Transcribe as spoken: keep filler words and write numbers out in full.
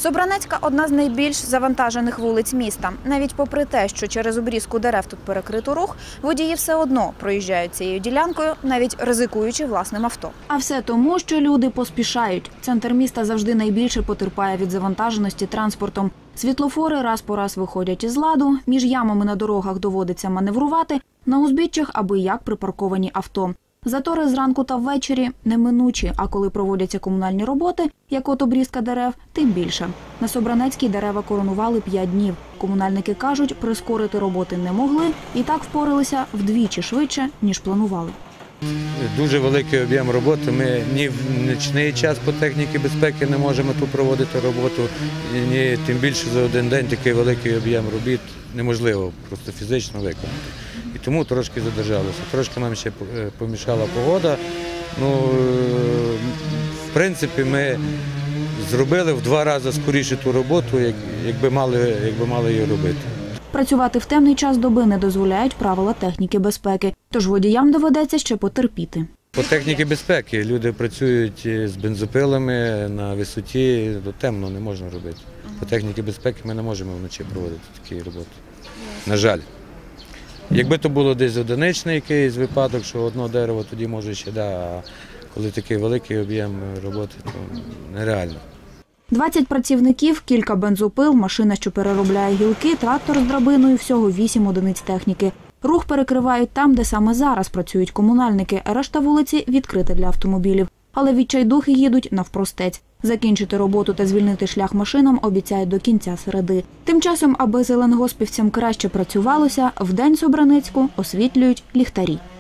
Собранецька – одна з найбільш завантажених вулиць міста. Навіть попри те, що через обрізку дерев тут перекрито рух, водії все одно проїжджають цією ділянкою, навіть ризикуючи власним авто. А все тому, що люди поспішають. Центр міста завжди найбільше потерпає від завантаженості транспортом. Світлофори раз по раз виходять із ладу, між ямами на дорогах доводиться маневрувати, на узбіччях аби як припарковані авто. Затори зранку та ввечері неминучі, а коли проводяться комунальні роботи, як от обрізка дерев, тим більше. На Собранецькій дерева коронували п'ять днів. Комунальники кажуть, прискорити роботи не могли і так впоралися вдвічі швидше, ніж планували. Дуже великий об'єм роботи. Ми ні в нічний час по техніці безпеки не можемо тут проводити роботу, ні тим більше за один день такий великий об'єм робіт неможливо просто фізично виконати. І тому трошки задержалося. Трошки нам ще помішала погода. Ну, в принципі, ми зробили в два рази скоріше ту роботу, якби мали, якби мали її робити. Працювати в темний час доби не дозволяють правила техніки безпеки, тож водіям доведеться ще потерпіти. По техніці безпеки люди працюють з бензопилами на висоті, до темно не можна робити. По техніці безпеки ми не можемо вночі проводити такі роботи. На жаль. Якби то було десь одиничний якийсь випадок, що одне дерево тоді може ще, да, а коли такий великий об'єм роботи, то нереально. двадцять працівників, кілька бензопил, машина, що переробляє гілки, трактор з драбиною, всього вісім одиниць техніки. Рух перекривають там, де саме зараз працюють комунальники, а решта вулиці відкрита для автомобілів. Але відчайдухи їдуть навпростець. Закінчити роботу та звільнити шлях машинам обіцяють до кінця середи. Тим часом, аби зеленогоспівцям краще працювалося, вдень Собранецьку освітлюють ліхтарі.